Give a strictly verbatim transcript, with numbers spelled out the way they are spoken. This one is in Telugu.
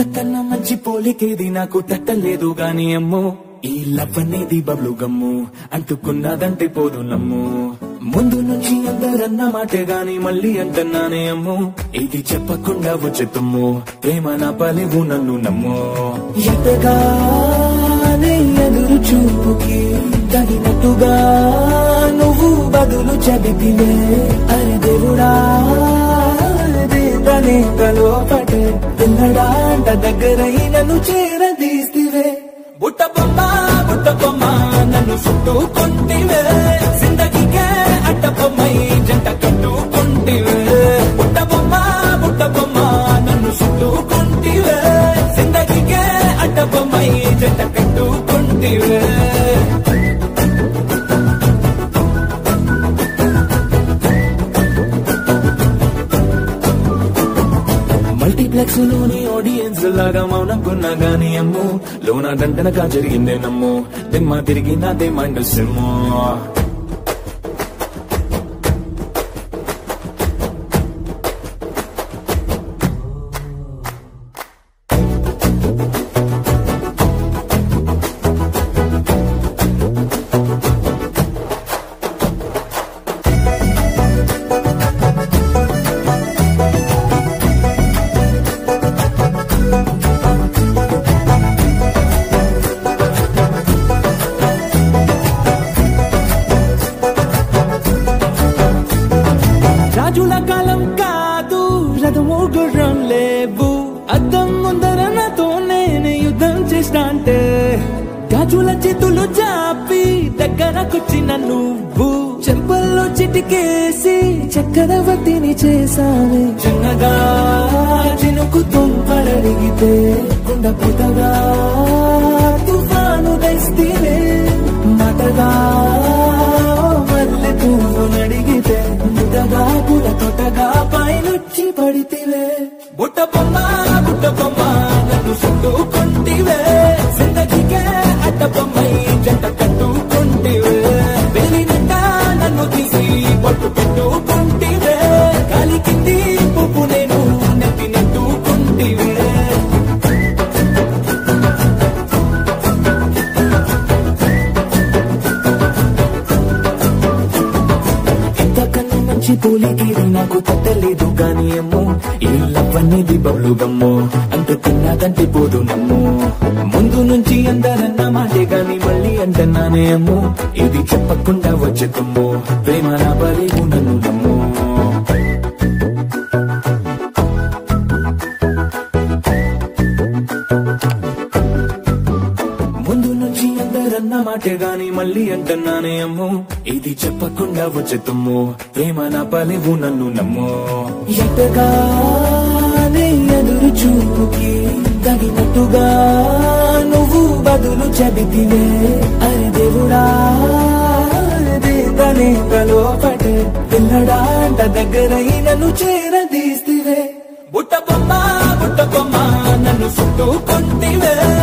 ఇంతకన్నా మంచి పోలికేది నాకు తట్టలేదు గాని అమ్మో ఈ లవ్ అనేది బబ్లు గమ్ము అంటుకున్నదంటే పోదు నమ్ము ముందు నుంచి అందరన్న మాటే గాని మళ్ళీ అంటున్నానే అమ్ము ఇది చెప్పకుండా వచ్చే తుమ్ము ప్రేమ నా పలివు నన్ను నమ్ము ఎటగానే ఎదురు చూపుకి తగినట్టుగా నువ్వు బదులు చెబితివే అరే దేవుడా తనే తలో పటే తిన్నడాంట దగ్గరై నన్ను చేరదీస్తివే బుట్ట బొమ్మ బుట్ట బొమ్మ నన్ను చుట్టుకుంటివే జిందగీకే అట్ట బొమ్మై జంట కట్టుకుంటివే బుట్ట బొమ్మ బుట్ట బొమ్మ నన్ను చుట్టుకుంటివే జిందగీకే అట్ట బొమ్మై జంట కట్టుకుంటివే మల్టీప్లెక్స్ లోని ఆడియన్స్ లాగా మౌనంకున్నా గానీ అమ్ము లోన గంటనగా జరిగిందే నమ్ము దిమ్మ తిరిగి నాదే మైండ్ సిమ్ము రాజుల కాలం కాదు రథము గుర్రం లేవు అద్దం ముందర నాతో నేనే యుద్ధం చేస్తా అంటే గాజుల చేతులు చాపి దగ్గరకొచ్చిన నువ్వు చెంపల్లో చిటికేసి చక్రవర్తిని చేసావే చిన్నగా చినుకు తుంపడడిగితే కుండ పుటగా తుఫాను తెస్తేనే మాటగా మల్లె పువ్వు నడిగితే ముద్దగా పుల తొటగా పైనొచ్చి పడితివే బుట్ట బొమ్మ బుట్ట బొమ్మ నన్ను చుట్టుకుంటివే జిందగీకే అట్ట బొమ్మై జంట కట్టుకుంటివే వెళ్ళినట్ట నన్ను తీసి పట్టు పెట్టుకుంటివే గాలి కింది పువ్వు నేను నెత్తి నెట్టుకుంటివే మంచి పోలికేది నాకు తట్టలేదు గాని అమ్మో ఈ లవ్ అనేది బబ్లు గమ్ము అంటుకున్నదంటే పోదు నమ్ము ముందు నుంచి అందరన్న మాటే గాని మళ్ళీ అంటున్నానే అమ్ము ఇది చెప్పకుండా వచ్చే తుమ్ము ప్రేమ నా బలివు నన్ను నమ్ము ముందు నుంచి అందరన్న మాటే గాని మళ్ళీ అంటున్నానే అమ్ము ఇది చెప్పకుండా వచ్చే తుమ్ము ప్రేమ నా పలివు నన్ను నమ్ము ఎటగానే ఎదురు చూపుకి తగినట్టుగా నువ్వు బదులు చెబితివే అరే దేవుడా తనే తలో పటే పిల్లడాంట దగ్గరై నన్ను చేరదీస్తివే బుట్ట బొమ్మ బుట్ట బొమ్మ నన్ను చుట్టుకుంటివే